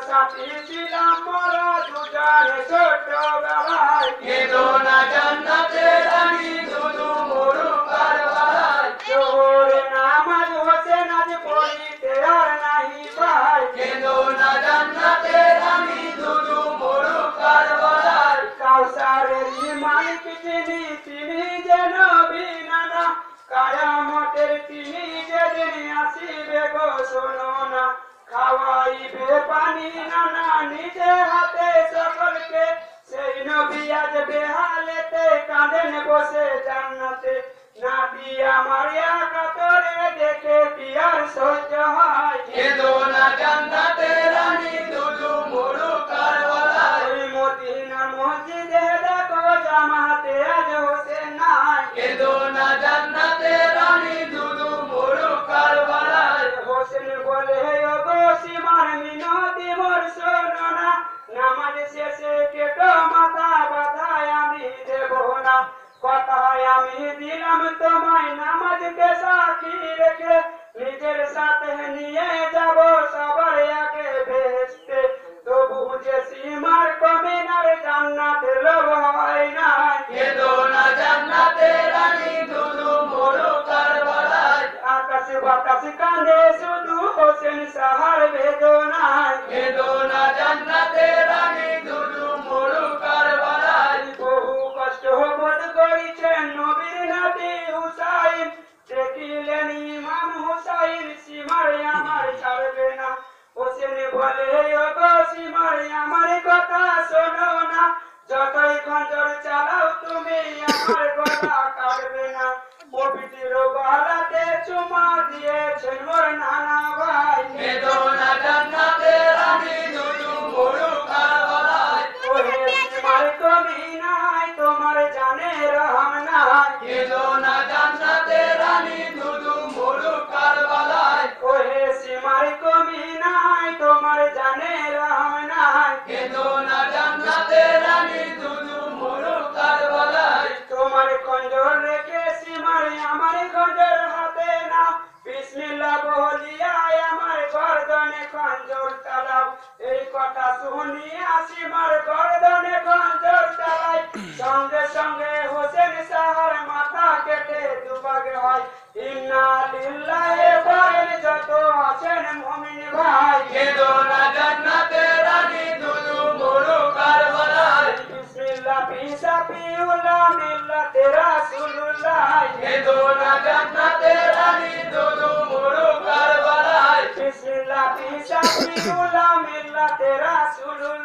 সাথী ছিলাম মোরা দুজনে ছোটবেলায় কেঁদো না জান্নাতে রানী দুদু মরু কারবালায় জোহরে নামাজ হোসেন আজ পড়িতে আর নাহি পায় কেঁদো না জান্নাতে রানী দুদু মরু কারবালায় কাউসারের মালিক যিনি তিনি যেন বিনানা কায়ামতের তিনি যেদিন আসিবে গো শোনো না খাওয়াইবে পানি নানা নিজে হাতে সকলকে সেই নবী আজ বেহালেতে কাঁদেন বসে জান্নাতে না দিয়া মারিয়া কাতরে দেখে পিয়ার সহ্য হয় কেঁদো না জান্নাতে রানী দুদু মরু কারবালায় ওই মদিনার মসজিদে দেখো জামাতে আজ হোসেন নাই কেঁদো না জান্নাতে রানী দুদু মরু কারবালায় হোসেন বলে ওগো সীমার মিনতি মোর শোনো না নামাজ শেষে কেটো মাথা বাধায় আমি দেব না কথায় আমি দিলাম তোমায় নামাজকে সাক্ষী রেখে নিজের সাথে নিয়ে যাব সবার আগে ভেস্তে তবু যে সীমার কমিনার জান্নাতের লোভ হয় না কেঁদো না জান্নাতে রানী দুদু মরু কারবালায় আকাশ বাতাস কাঁদে শুধু হোসেন সাহার বেদনায় কেঁদো না জান্নাতে রানী দুদু মরু কারবালায় বহু কষ্ট বোধ করেছেন নবীর নাতি হুসাইন দেখিলেন ইমাম হুসাইন সীমার আমার ছাড়বে না হোসেন বলে ওগো সীমার আমার কথা শোনো না যতই খঞ্জর চালাও তুমি আমার গলা কাটবে না পবিত্র গলাতে চুমা দিয়েছেন মোর নানা ভাই কেঁদো না জান্নাতে রানী দুদু মরু কারবালায় ওহে সীমার কমি নাই তোমার জানে রহম নাই কেঁদো না জান্নাতে রানী দুদু মরু কারবালায় ওহে সীমার কমি নাই তোমার জানে রহম নাই কেঁদো না জান্নাতে রানী দুদু মরু কারবালায় তোমার খঞ্জর রেখে সীমার আমার খঞ্জর হাতে নাও বিসমিল্লাহ বলিয়া আমার গর্দনে খঞ্জর চালাও এই কথা শুনিয়া সীমার গর্দনে খঞ্জর চালাই সঙ্গে সঙ্গে হোসেন সাহার মাথা কেটে দুভাগে হয় ইন্না লিল্লাহি বলেন যত আছেন মুমিন ভাই কেঁদো না জান্নাতে রানী দুদু মরু কারবালায় বিসমিল্লাহ পিসা পিউল্লাহ মিল্লাতে রাসূলুল্লাহ কেঁদো না জান্নাতে রানী দুদু মরু কারবালায় বিসমিল্লাহ পিসা পিউল্লাহ মিল্লাতে রাসূলুল্লাহ